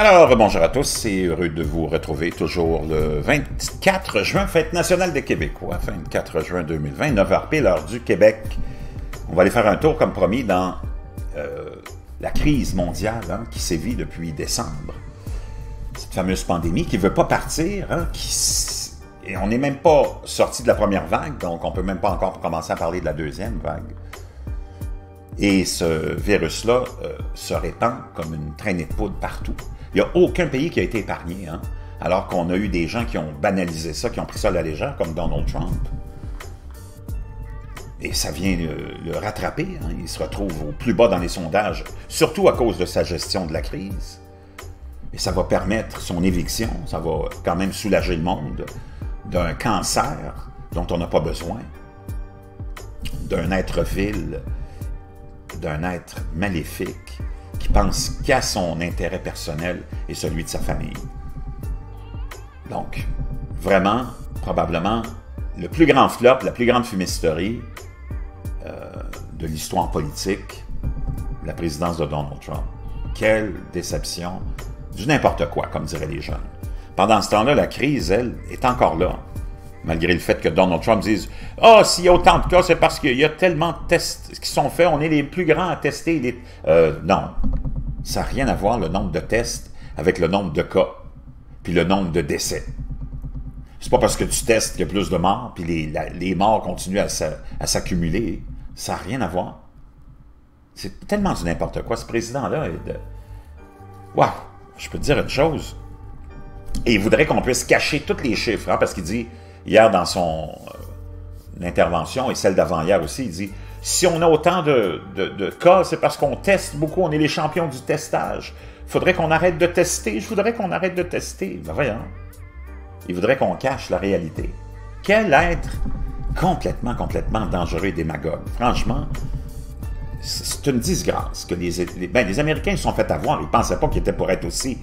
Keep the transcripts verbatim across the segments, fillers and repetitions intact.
Alors, bonjour à tous, c'est heureux de vous retrouver toujours le vingt-quatre juin, fête nationale des Québécois, vingt-quatre juin deux mille vingt, neuf heures pile, l'heure du Québec. On va aller faire un tour, comme promis, dans euh, la crise mondiale hein, qui sévit depuis décembre. Cette fameuse pandémie qui ne veut pas partir, hein, qui, et on n'est même pas sorti de la première vague, donc on ne peut même pas encore commencer à parler de la deuxième vague. Et ce virus-là euh, se répand comme une traînée de poudre partout. Il n'y a aucun pays qui a été épargné, hein, alors qu'on a eu des gens qui ont banalisé ça, qui ont pris ça à la légère, comme Donald Trump. Et ça vient le, le rattraper. Hein, il se retrouve au plus bas dans les sondages, surtout à cause de sa gestion de la crise. Et ça va permettre son éviction, ça va quand même soulager le monde d'un cancer dont on n'a pas besoin, d'un être vil, d'un être maléfique qui pense qu'à son intérêt personnel et celui de sa famille. Donc, vraiment, probablement, le plus grand flop, la plus grande fumisterie euh, de l'histoire politique, la présidence de Donald Trump. Quelle déception, du n'importe quoi, comme diraient les jeunes. Pendant ce temps-là, la crise, elle, est encore là. Malgré le fait que Donald Trump dise « Ah, oh, s'il y a autant de cas, c'est parce qu'il y a tellement de tests qui sont faits, on est les plus grands à tester. Les... » euh, Non, ça n'a rien à voir, le nombre de tests, avec le nombre de cas, puis le nombre de décès. C'est pas parce que tu testes qu'il y a plus de morts, puis les, la, les morts continuent à s'accumuler. Ça n'a rien à voir. C'est tellement du n'importe quoi. Ce président-là est de... Waouh! Je peux te dire une chose. Et il voudrait qu'on puisse cacher tous les chiffres, hein, parce qu'il dit... Hier, dans son euh, intervention, et celle d'avant-hier aussi, il dit « Si on a autant de, de, de cas, c'est parce qu'on teste beaucoup, on est les champions du testage. Il faudrait qu'on arrête de tester, je voudrais qu'on arrête de tester. » Ben voyons. Il voudrait qu'on cache la réalité. Quel être complètement, complètement dangereux et démagogue. Franchement, c'est une disgrâce que les, les, ben, les Américains se sont fait avoir. Ils ne pensaient pas qu'ils étaient pour être aussi...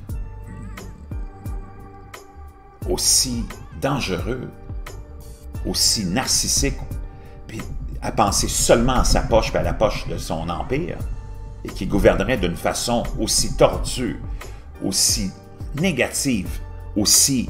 aussi... dangereux, aussi narcissique, puis à penser seulement à sa poche et à la poche de son empire, et qui gouvernerait d'une façon aussi tordue, aussi négative, aussi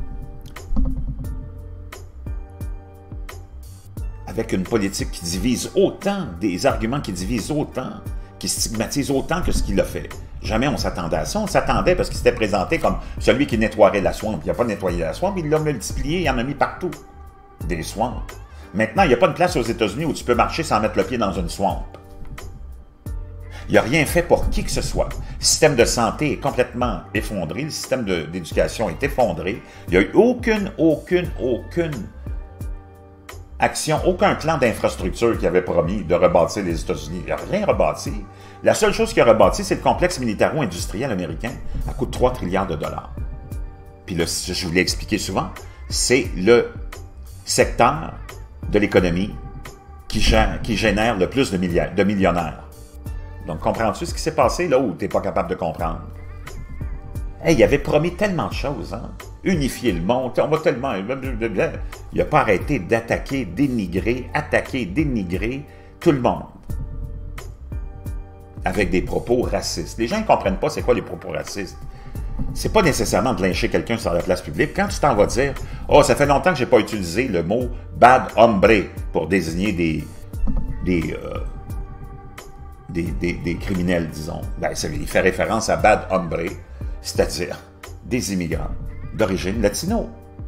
avec une politique qui divise autant, des arguments qui divisent autant, qui stigmatisent autant que ce qu'il a fait. Jamais on s'attendait à ça. On s'attendait parce qu'il s'était présenté comme celui qui nettoierait la swamp. Il n'a pas nettoyé la swamp, il l'a multiplié, il en a mis partout. Des swamps. Maintenant, il n'y a pas une place aux États-Unis où tu peux marcher sans mettre le pied dans une swamp. Il n'a rien fait pour qui que ce soit. Le système de santé est complètement effondré. Le système d'éducation est effondré. Il n'y a eu aucune, aucune, aucune action, aucun plan d'infrastructure qui avait promis de rebâtir les États-Unis. Il n'a rien rebâti. La seule chose qu'il a rebâti, c'est le complexe militaro-industriel américain à coût de trois trilliards de dollars. Puis là, je vous l'ai expliqué souvent, c'est le secteur de l'économie qui, qui génère le plus de, de millionnaires. Donc, comprends-tu ce qui s'est passé là où tu n'es pas capable de comprendre? Hey, il avait promis tellement de choses, hein? Unifier le monde, on va tellement... Il n'a pas arrêté d'attaquer, dénigrer, attaquer, dénigrer tout le monde. Avec des propos racistes. Les gens ne comprennent pas c'est quoi les propos racistes. C'est pas nécessairement de lyncher quelqu'un sur la place publique. Quand tu t'en vas dire « Oh, ça fait longtemps que j'ai pas utilisé le mot « bad hombre » pour désigner des... des euh, Des, des, des criminels, disons. Ben, ça, il fait référence à bad hombre, c'est-à-dire des immigrants d'origine latino.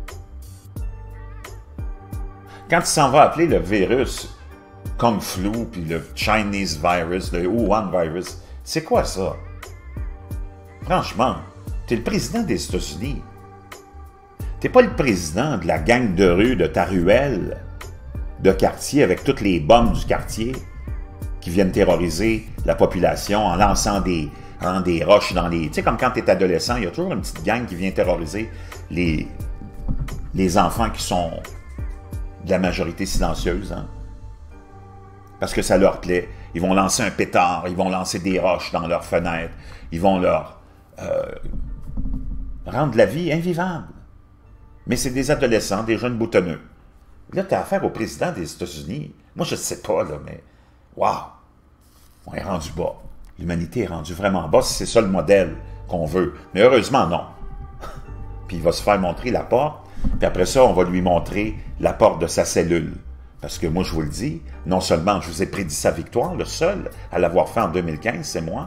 Quand il s'en va appeler le virus Kung Flu, puis le Chinese virus, le Wuhan virus, c'est quoi ça? Franchement, t'es le président des États-Unis. T'es pas le président de la gang de rue de ta ruelle, de quartier, avec toutes les bombes du quartier qui viennent terroriser la population en lançant des, hein, des roches dans les... Tu sais, comme quand tu es adolescent, il y a toujours une petite gang qui vient terroriser les, les enfants qui sont de la majorité silencieuse, hein? Parce que ça leur plaît. Ils vont lancer un pétard, ils vont lancer des roches dans leurs fenêtres, ils vont leur euh, rendre la vie invivable. Mais c'est des adolescents, des jeunes boutonneux. Là, tu as affaire au président des États-Unis. Moi, je ne sais pas, là, mais... Wow! On est rendu bas. L'humanité est rendue vraiment bas. Si c'est ça le modèle qu'on veut. Mais heureusement, non. Puis il va se faire montrer la porte, puis après ça, on va lui montrer la porte de sa cellule. Parce que moi, je vous le dis, non seulement je vous ai prédit sa victoire, le seul à l'avoir fait en deux mille quinze, c'est moi.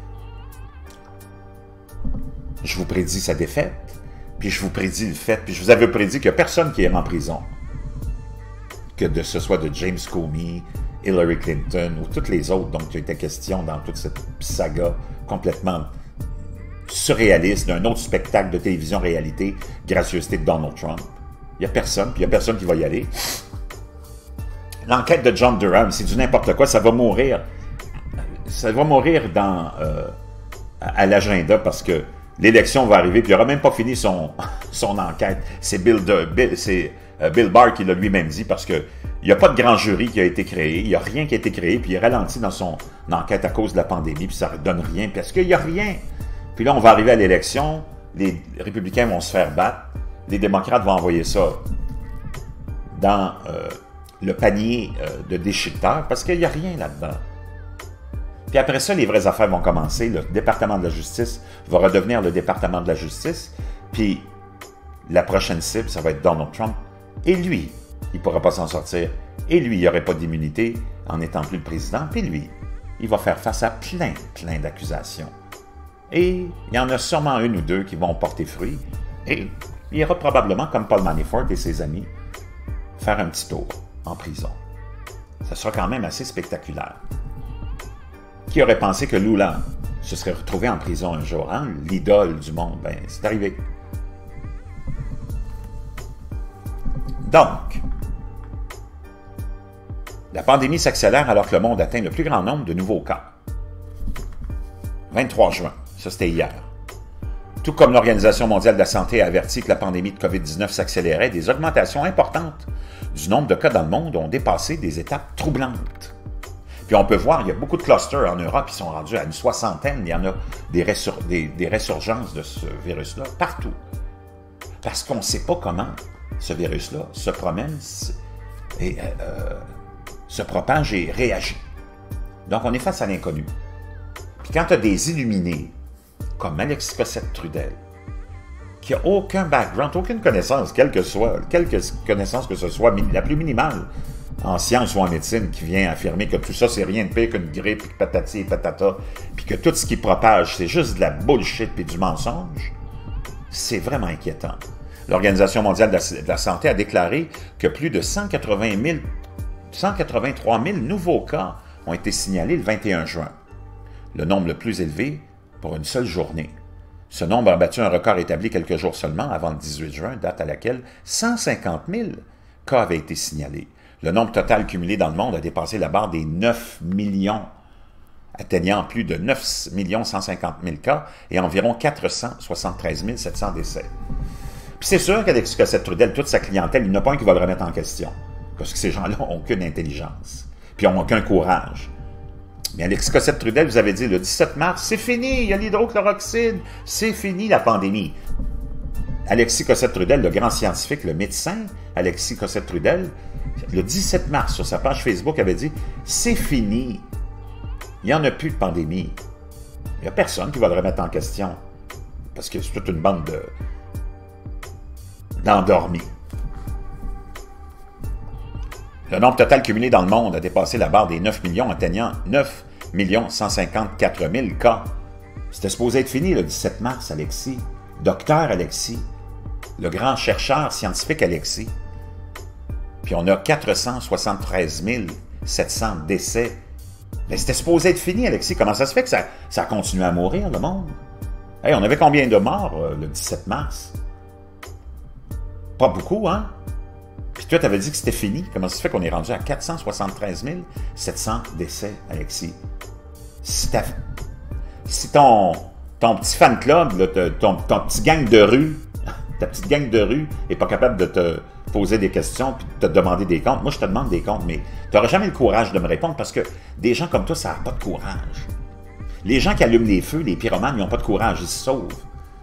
Je vous prédis sa défaite, puis je vous prédis le fait, puis je vous avais prédit qu'il n'y a personne qui est en prison. Que de, ce soit de James Comey, Hillary Clinton ou toutes les autres dont il était question dans toute cette saga complètement surréaliste d'un autre spectacle de télévision réalité, gracieuseté de Donald Trump. Il n'y a personne, puis il n'y a personne qui va y aller. L'enquête de John Durham, c'est du n'importe quoi, ça va mourir. Ça va mourir dans, euh, à l'agenda parce que l'élection va arriver, puis il n'aura même pas fini son, son enquête. C'est Bill, de, Bill, c'est, euh, Bill Barr qui l'a lui-même dit parce que il n'y a pas de grand jury qui a été créé, il n'y a rien qui a été créé, puis il est ralenti dans son enquête à cause de la pandémie, puis ça ne donne rien, parce qu'il n'y a rien. Puis là, on va arriver à l'élection, les républicains vont se faire battre, les démocrates vont envoyer ça dans euh, le panier euh, de déchiqueteurs, parce qu'il n'y a rien là-dedans. Puis après ça, les vraies affaires vont commencer, le département de la justice va redevenir le département de la justice, puis la prochaine cible, ça va être Donald Trump, et lui, il ne pourra pas s'en sortir. Et lui, il n'y aurait pas d'immunité en n'étant plus le président. Puis lui, il va faire face à plein, plein d'accusations. Et il y en a sûrement une ou deux qui vont porter fruit. Et il ira probablement, comme Paul Manafort et ses amis, faire un petit tour en prison. Ça sera quand même assez spectaculaire. Qui aurait pensé que Lula se serait retrouvé en prison un jour, hein? L'idole du monde, ben c'est arrivé. Donc, la pandémie s'accélère alors que le monde atteint le plus grand nombre de nouveaux cas. vingt-trois juin, ça c'était hier. Tout comme l'Organisation mondiale de la santé a averti que la pandémie de COVID dix-neuf s'accélérait, des augmentations importantes du nombre de cas dans le monde ont dépassé des étapes troublantes. Puis on peut voir, il y a beaucoup de clusters en Europe qui sont rendus à une soixantaine, il y en a des, ressur des, des résurgences de ce virus-là partout. Parce qu'on ne sait pas comment ce virus-là se promène et euh, se propage et réagit. Donc, on est face à l'inconnu. Puis quand tu as des illuminés, comme Alexis Cossette-Trudel, qui n'a aucun background, aucune connaissance, quelle que soit, quelque connaissance que ce soit, la plus minimale, en sciences ou en médecine, qui vient affirmer que tout ça, c'est rien de pire qu'une grippe, puis patati et patata, puis que tout ce qui propage, c'est juste de la bullshit et du mensonge, c'est vraiment inquiétant. L'Organisation mondiale de la santé a déclaré que plus de cent quatre-vingt mille, cent quatre-vingt-trois mille nouveaux cas ont été signalés le vingt et un juin, le nombre le plus élevé pour une seule journée. Ce nombre a battu un record établi quelques jours seulement avant le dix-huit juin, date à laquelle cent cinquante mille cas avaient été signalés. Le nombre total cumulé dans le monde a dépassé la barre des neuf millions, atteignant plus de neuf millions cent cinquante mille cas et environ quatre cent soixante-treize mille sept cents décès. Puis c'est sûr qu'Alexis Cossette-Trudel, toute sa clientèle, il n'y en a pas un qui va le remettre en question. Parce que ces gens-là n'ont aucune intelligence. Puis ils n'ont aucun courage. Mais Alexis Cossette-Trudel, vous avez dit, le dix-sept mars, c'est fini, il y a l'hydrochloroxine, c'est fini la pandémie. Alexis Cossette-Trudel, le grand scientifique, le médecin Alexis Cossette-Trudel, le dix-sept mars, sur sa page Facebook, avait dit, c'est fini, il n'y en a plus de pandémie. Il n'y a personne qui va le remettre en question. Parce que c'est toute une bande de... d'endormis. Le nombre total cumulé dans le monde a dépassé la barre des neuf millions, atteignant neuf millions cent cinquante-quatre mille cas. C'était supposé être fini le dix-sept mars, Alexis. Docteur Alexis. Le grand chercheur scientifique Alexis. Puis on a quatre cent soixante-treize mille sept cents décès. Mais c'était supposé être fini, Alexis. Comment ça se fait que ça, ça a continué à mourir, le monde? Hey, on avait combien de morts euh, le dix-sept mars? Pas beaucoup, hein? Puis toi, tu avais dit que c'était fini. Comment ça se fait qu'on est rendu à quatre cent soixante-treize mille sept cents décès, Alexis? Si, ta, si ton, ton petit fan club, là, ton, ton petit gang de rue, ta petite gang de rue n'est pas capable de te poser des questions puis de te demander des comptes, moi, je te demande des comptes, mais tu n'auras jamais le courage de me répondre parce que des gens comme toi, ça n'a pas de courage. Les gens qui allument les feux, les pyromanes, ils n'ont pas de courage, ils se sauvent.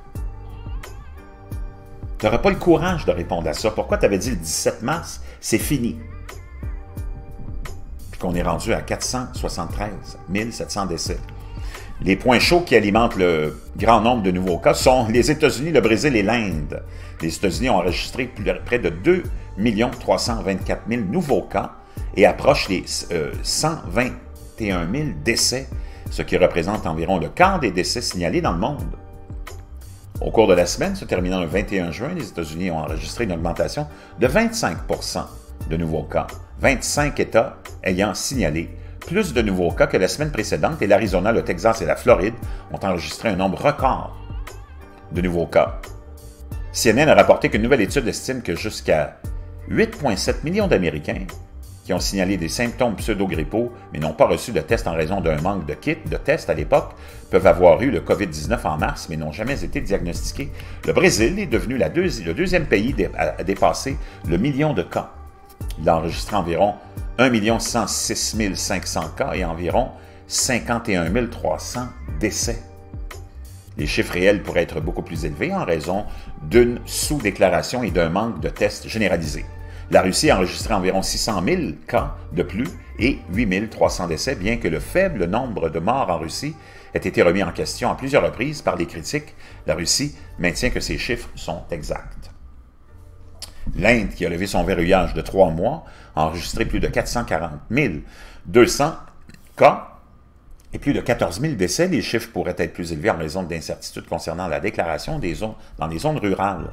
Tu n'aurais pas le courage de répondre à ça. Pourquoi tu avais dit le dix-sept mars, c'est fini? Puis qu'on est rendu à quatre cent soixante-treize mille sept cents décès. Les points chauds qui alimentent le grand nombre de nouveaux cas sont les États-Unis, le Brésil et l'Inde. Les États-Unis ont enregistré plus de, près de deux millions trois cent vingt-quatre mille nouveaux cas et approchent les euh, cent vingt et un mille décès, ce qui représente environ le quart des décès signalés dans le monde. Au cours de la semaine, se terminant le vingt et un juin, les États-Unis ont enregistré une augmentation de vingt-cinq pour cent de nouveaux cas, vingt-cinq États ayant signalé plus de nouveaux cas que la semaine précédente, et l'Arizona, le Texas et la Floride ont enregistré un nombre record de nouveaux cas. C N N a rapporté qu'une nouvelle étude estime que jusqu'à huit virgule sept millions d'Américains qui ont signalé des symptômes pseudo-grippaux mais n'ont pas reçu de test en raison d'un manque de kits de tests à l'époque peuvent avoir eu le COVID dix-neuf en mars mais n'ont jamais été diagnostiqués. Le Brésil est devenu la deuxi- le deuxième pays à dépasser le million de cas. Il a enregistré environ un million cent six mille cinq cents cas et environ cinquante et un mille trois cents décès. Les chiffres réels pourraient être beaucoup plus élevés en raison d'une sous-déclaration et d'un manque de tests généralisés. La Russie a enregistré environ six cent mille cas de plus et huit mille trois cents décès, bien que le faible nombre de morts en Russie ait été remis en question à plusieurs reprises par les critiques. La Russie maintient que ces chiffres sont exacts. L'Inde, qui a levé son verrouillage de trois mois, a enregistré plus de quatre cent quarante mille deux cents cas et plus de quatorze mille décès. Les chiffres pourraient être plus élevés en raison d'incertitudes concernant la déclaration des zones dans les zones rurales.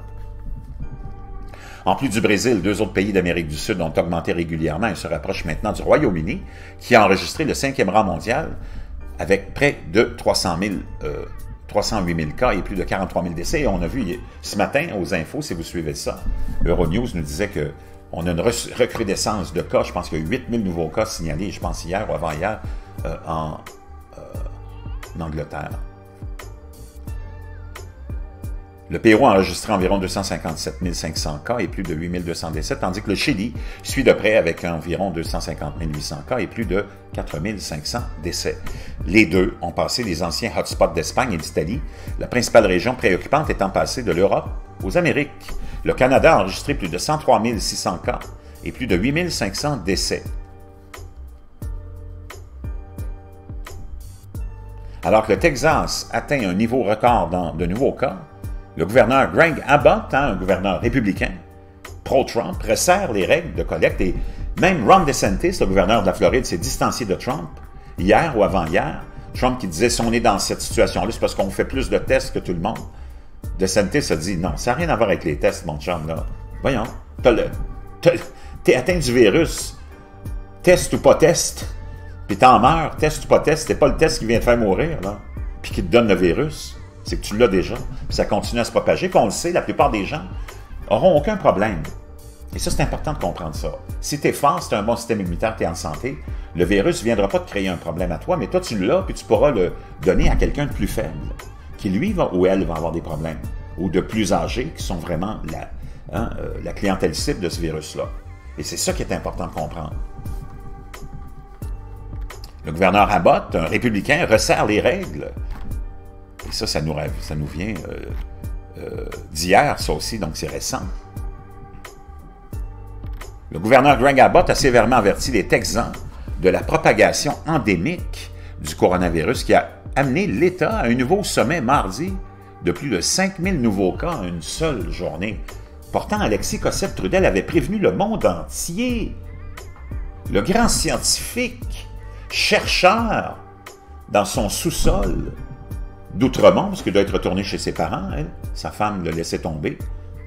En plus du Brésil, deux autres pays d'Amérique du Sud ont augmenté régulièrement et se rapprochent maintenant du Royaume-Uni, qui a enregistré le cinquième rang mondial avec près de trois cent mille, euh, trois cent huit mille cas et plus de quarante-trois mille décès. Et on a vu ce matin aux infos, si vous suivez ça, Euronews nous disait qu'on a une recrudescence de cas. Je pense qu'il y a eu huit mille nouveaux cas signalés, je pense hier ou avant-hier, euh, en, euh, en Angleterre. Le Pérou a enregistré environ deux cent cinquante-sept mille cinq cents cas et plus de huit mille deux cents décès, tandis que le Chili suit de près avec environ deux cent cinquante mille huit cents cas et plus de quatre mille cinq cents décès. Les deux ont passé les anciens hotspots d'Espagne et d'Italie, la principale région préoccupante étant passée de l'Europe aux Amériques. Le Canada a enregistré plus de cent trois mille six cents cas et plus de huit mille cinq cents décès. Alors que le Texas atteint un niveau record dans de nouveaux cas, le gouverneur Greg Abbott, hein, un gouverneur républicain, pro-Trump, resserre les règles de collecte et même Ron DeSantis, le gouverneur de la Floride, s'est distancié de Trump hier ou avant-hier. Trump qui disait « si on est dans cette situation-là, c'est parce qu'on fait plus de tests que tout le monde ». DeSantis a dit « non, ça n'a rien à voir avec les tests, mon chum, là. Voyons, t'es atteint du virus, test ou pas test, puis t'en meurs, test ou pas test, c'est pas le test qui vient te faire mourir, là, puis qui te donne le virus. C'est que tu l'as déjà, puis ça continue à se propager, puis on le sait, la plupart des gens n'auront aucun problème. Et ça, c'est important de comprendre ça. Si tu es fort, si tu as un bon système immunitaire, tu es en santé, le virus ne viendra pas te créer un problème à toi, mais toi, tu l'as, puis tu pourras le donner à quelqu'un de plus faible, qui lui va, ou elle va avoir des problèmes, ou de plus âgés, qui sont vraiment la, hein, euh, la clientèle cible de ce virus-là. Et c'est ça qui est important de comprendre. Le gouverneur Abbott, un républicain, resserre les règles. Et ça, ça nous, ça nous vient euh, euh, d'hier, ça aussi, donc c'est récent. Le gouverneur Greg Abbott a sévèrement averti les Texans de la propagation endémique du coronavirus qui a amené l'État à un nouveau sommet mardi de plus de cinq mille nouveaux cas en une seule journée. Pourtant, Alexis Cossette-Trudel avait prévenu le monde entier. Le grand scientifique, chercheur, dans son sous-sol, d'Outremont, parce qu'il doit être retourné chez ses parents, elle. Sa femme l'a laissé tomber.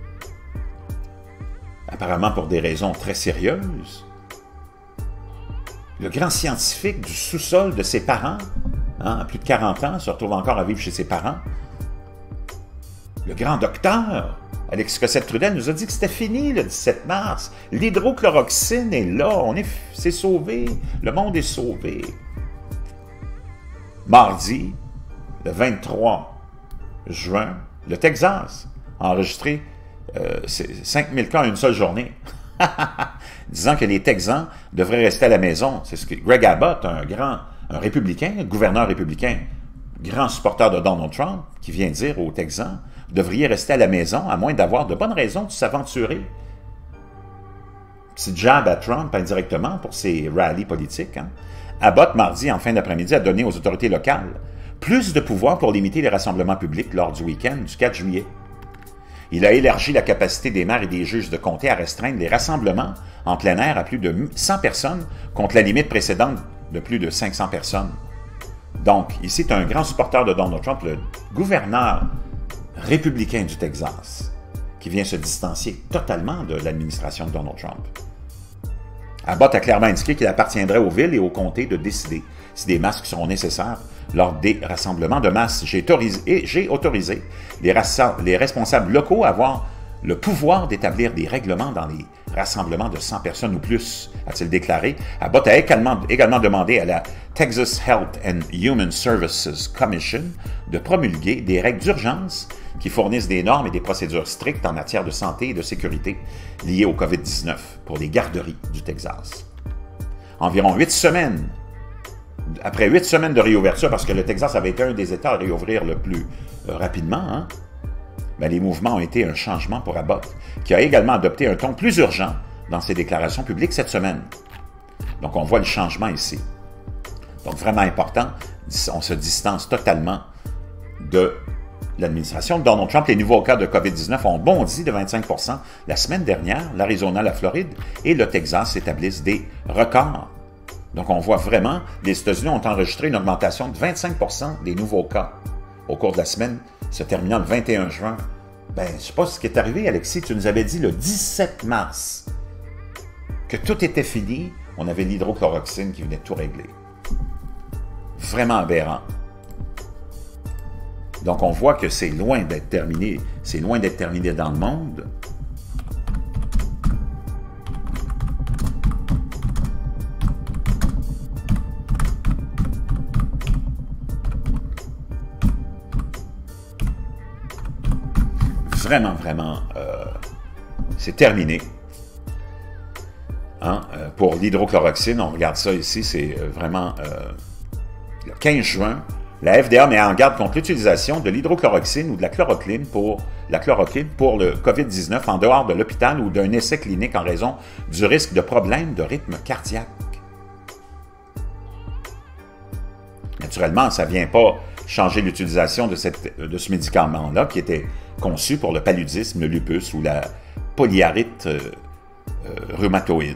Apparemment pour des raisons très sérieuses. Le grand scientifique du sous-sol de ses parents, hein, à plus de quarante ans, se retrouve encore à vivre chez ses parents. Le grand docteur, Alexis Cossette-Trudel, nous a dit que c'était fini le dix-sept mars. L'hydrochloroxine est là, on est, c'est sauvé, le monde est sauvé. Mardi, le vingt-trois juin, le Texas a enregistré euh, cinq mille cas en une seule journée, disant que les Texans devraient rester à la maison. C'est ce que Greg Abbott, un grand un républicain, un gouverneur républicain, grand supporter de Donald Trump, qui vient dire aux Texans, vous devriez rester à la maison à moins d'avoir de bonnes raisons de s'aventurer. Petit jab à Trump indirectement pour ses rallyes politiques. Hein. Abbott, mardi, en fin d'après-midi, a donné aux autorités locales plus de pouvoir pour limiter les rassemblements publics lors du week-end du quatre juillet. Il a élargi la capacité des maires et des juges de comté à restreindre les rassemblements en plein air à plus de cent personnes contre la limite précédente de plus de cinq cents personnes. Donc, ici, tu as un grand supporter de Donald Trump, le gouverneur républicain du Texas, qui vient se distancier totalement de l'administration de Donald Trump. Abbott a clairement indiqué qu'il appartiendrait aux villes et aux comtés de décider si des masques seront nécessaires lors des rassemblements de masse. J'ai autorisé, j'ai autorisé les, les responsables locaux à avoir le pouvoir d'établir des règlements dans les rassemblements de cent personnes ou plus, a-t-il déclaré. Abbott a également, également demandé à la Texas Health and Human Services Commission de promulguer des règles d'urgence qui fournissent des normes et des procédures strictes en matière de santé et de sécurité liées au COVID dix-neuf pour les garderies du Texas. Environ huit semaines, après huit semaines de réouverture, parce que le Texas avait été un des États à réouvrir le plus euh, rapidement, hein, ben, les mouvements ont été un changement pour Abbott, qui a également adopté un ton plus urgent dans ses déclarations publiques cette semaine. Donc, on voit le changement ici. Donc, vraiment important, on se distance totalement de l'administration de Donald Trump. Les nouveaux cas de COVID dix-neuf ont bondi de vingt-cinq pour cent la semaine dernière. L'Arizona, la Floride et le Texas établissent des records. Donc, on voit vraiment, les États-Unis ont enregistré une augmentation de vingt-cinq pour cent des nouveaux cas au cours de la semaine, se terminant le vingt et un juin. Ben, je ne sais pas ce qui est arrivé, Alexis. Tu nous avais dit le dix-sept mars que tout était fini. On avait l'hydrochloroxine qui venait tout régler. Vraiment aberrant. Donc, on voit que c'est loin d'être terminé. C'est loin d'être terminé dans le monde. Vraiment, vraiment, euh, c'est terminé. Hein? Euh, pour l'hydrochloroxine, on regarde ça ici, c'est euh, vraiment euh, le quinze juin. La F D A met en garde contre l'utilisation de l'hydrochloroxine ou de la chloroquine pour la chloroquine pour le COVID dix-neuf en dehors de l'hôpital ou d'un essai clinique en raison du risque de problèmes de rythme cardiaque. Naturellement, ça ne vient pas changer l'utilisation de, cette, de ce médicament-là qui était conçu pour le paludisme, le lupus ou la polyarthrite euh, euh, rhumatoïde.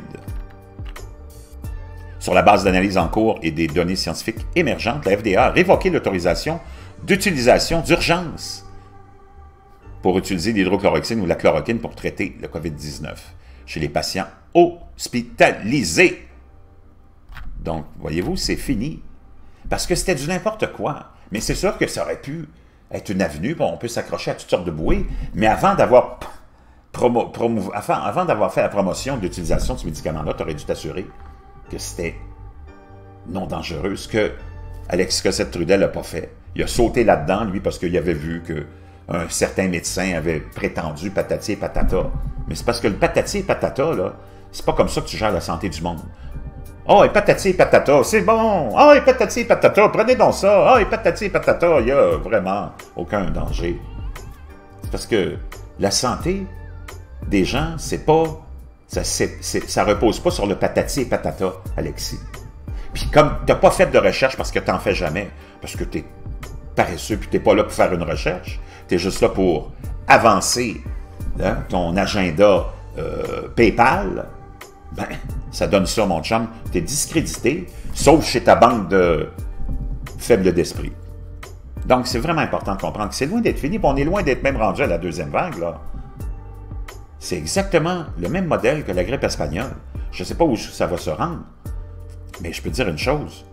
Sur la base d'analyses en cours et des données scientifiques émergentes, la F D A a révoqué l'autorisation d'utilisation d'urgence pour utiliser l'hydrochloroxine ou la chloroquine pour traiter le COVID dix-neuf chez les patients hospitalisés. Donc, voyez-vous, c'est fini. Parce que c'était du n'importe quoi. Mais c'est sûr que ça aurait pu être une avenue, on peut s'accrocher à toutes sortes de bouées, mais avant d'avoir promo, promo, avant, avant d'avoir fait la promotion de l'utilisation de ce médicament-là, tu aurais dû t'assurer que c'était non dangereux, ce que Alex Cossette-Trudel n'a pas fait. Il a sauté là-dedans, lui, parce qu'il avait vu qu'un certain médecin avait prétendu patati et patata. Mais c'est parce que le patati et patata, là, c'est pas comme ça que tu gères la santé du monde. Oh, et patati et patata, c'est bon! Oh, et patati et patata, prenez donc ça! Oh, et patati et patata, il n'y a vraiment aucun danger. C'est parce que la santé des gens, c'est pas... Ça, c'est, c'est, ça repose pas sur le patati et patata, Alexis. Puis comme tu n'as pas fait de recherche parce que tu n'en fais jamais, parce que tu es paresseux puis tu n'es pas là pour faire une recherche, tu es juste là pour avancer hein, ton agenda euh, PayPal, ben, ça donne ça, mon chum. Tu es discrédité, sauf chez ta bande de faibles d'esprit. Donc, c'est vraiment important de comprendre que c'est loin d'être fini, puis on est loin d'être même rendu à la deuxième vague, là. C'est exactement le même modèle que la grippe espagnole. Je ne sais pas où ça va se rendre, mais je peux te dire une chose.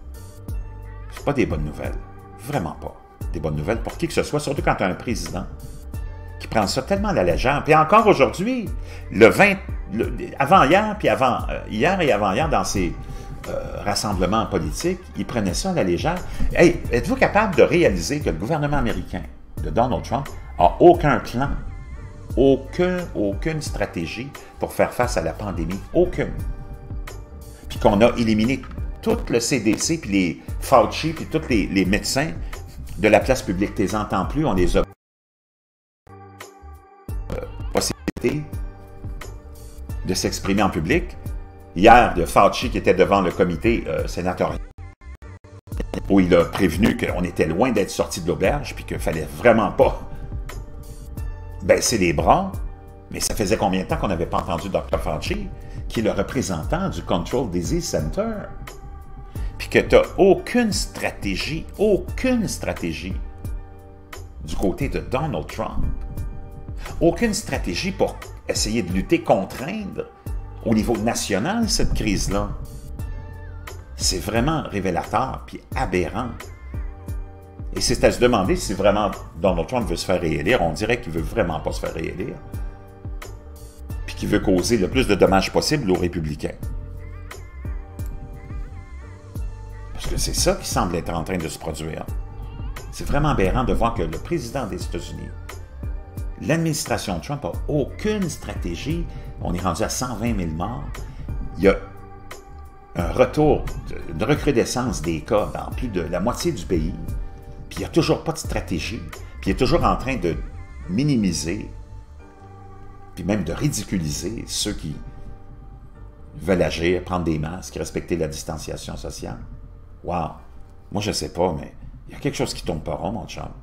C'est pas des bonnes nouvelles. Vraiment pas. Des bonnes nouvelles pour qui que ce soit, surtout quand tu as un président qui prend ça tellement à la légère. Puis encore aujourd'hui, le vingt, le, avant-hier, puis avant, euh, hier et avant-hier, dans ces euh, rassemblements politiques, ils prenaient ça à la légère. Hey, êtes-vous capable de réaliser que le gouvernement américain de Donald Trump a aucun plan, aucun, aucune stratégie pour faire face à la pandémie? Aucune. Puis qu'on a éliminé tout le C D C, puis les Fauci, puis tous les, les médecins de la place publique. Tu les entends plus, on les a possibilité de s'exprimer en public. Hier, de Fauci qui était devant le comité euh, sénatorial où il a prévenu qu'on était loin d'être sorti de l'auberge, puis qu'il ne fallait vraiment pas baisser les bras. Mais ça faisait combien de temps qu'on n'avait pas entendu docteur Fauci, qui est le représentant du Control Disease Center, puis que tu n'as aucune stratégie, aucune stratégie du côté de Donald Trump, aucune stratégie pour essayer de lutter, contraindre au niveau national cette crise-là. C'est vraiment révélateur puis aberrant. Et c'est à se demander si vraiment Donald Trump veut se faire réélire. On dirait qu'il ne veut vraiment pas se faire réélire. Puis qu'il veut causer le plus de dommages possible aux républicains. Parce que c'est ça qui semble être en train de se produire. C'est vraiment aberrant de voir que le président des États-Unis, l'administration Trump n'a aucune stratégie. On est rendu à cent vingt mille morts. Il y a un retour, une recrudescence des cas dans plus de la moitié du pays. Puis il n'y a toujours pas de stratégie. Puis il est toujours en train de minimiser, puis même de ridiculiser ceux qui veulent agir, prendre des masques, respecter la distanciation sociale. Wow! Moi, je ne sais pas, mais il y a quelque chose qui ne tourne pas rond, mon chum.